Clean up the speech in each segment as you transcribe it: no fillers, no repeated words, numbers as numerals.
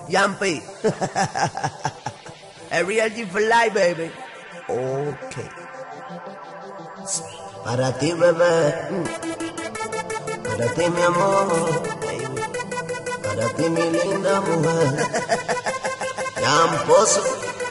Yampi. A real G for life, baby. Okay. Para ti, bebé. Para ti, mi amor. Baby. Para ti, mi linda mujer. Yamposo.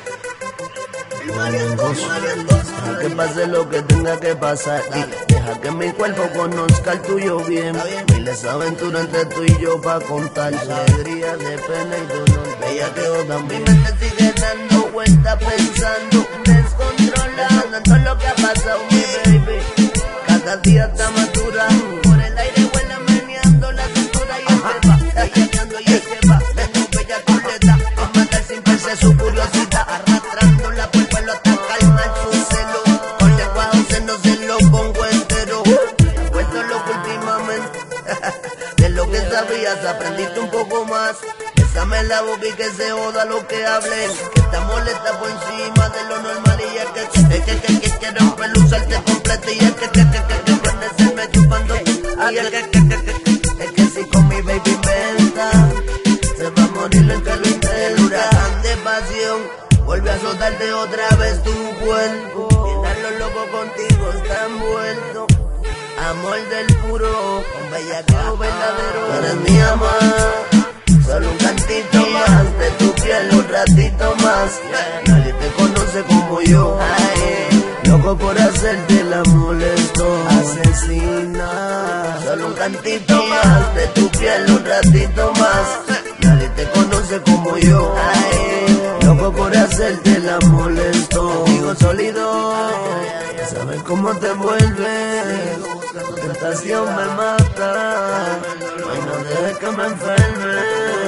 Deja que pase lo que tenga que pasar. Deja que mi cuerpo conozca el tuyo bien. Miles de aventuras entre tú y yo pa' contar. Alegría de pena y dolor. Bella quedó también. Mi mente sigue dando vueltas pensando, descontrolada en todo lo que ha pasado, mi baby. Cada día está madurando. Por el aire vuela meneando la cintura y este va. Ella y este va. Menos bella coleta. A matar sin pensar su curiosidad. Arrastrando la pulpa lo hasta calmar su celo. Con lenguaje no se lo pongo entero. Me ha vuelto loco últimamente. De lo que sabías aprendiste un poco más. Bésame la boca y que se joda lo que hablen. Que está molesta por encima de lo normal. Y es que quiero peluzarte completa. Y es que puede serme chupando. Y es que si con mi baby inventa, se va a morir el que lo intenta. Huracán de pasión vuelve a azotarte otra vez tu cuerpo. Mientras lo loco contigo está envuelto. Amor del puro, con bellaqueo verdadero. Eres mi amor. Solo un cantito más de tu piel, un ratito más. Nadie te conoce como yo. Ay, loco por hacerte la molesto. Asesina. Solo un cantito más de tu piel, un ratito más. Nadie te conoce como yo. Ay, loco por hacerte la molesto. Digo sólido, sabes cómo te vuelve. Tu tentación me mata. Ay, no dejes que me enferme.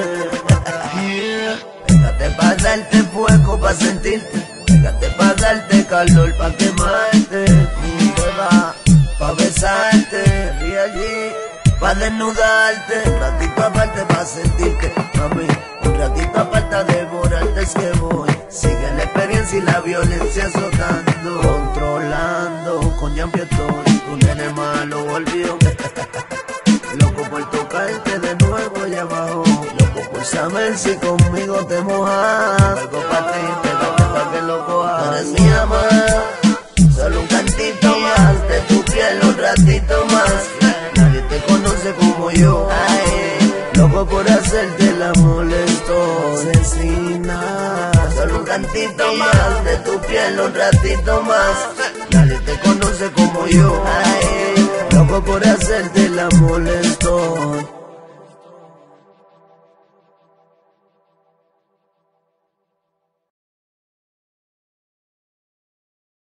Déjate pa' darte fuego pa' sentirte. Déjate pa' darte calor pa' quemarte. Beba, pa' besarte. Real G, pa' desnudarte. Un ratito aparte pa' sentirte, mami. Un ratito aparte a devorarte es que voy. Sigue la experiencia y la violencia azotando. Controlando, con Yampi estoy. Tu nene malo volvió. Loco por tocarte de nuevo allá abajo. Loco por saber si conmigo te mojas. Algo pa' ti, pégate pa' que lo cojas. Eres mi amor. Solo un cantito más de tu piel, un ratito más. Nadie te conoce como yo. Ay, loco por hacerte la molesto. Asesina. Solo un cantito más de tu piel, un ratito más. Nadie te conoce como yo. Ay, loco por hacerte la molesto.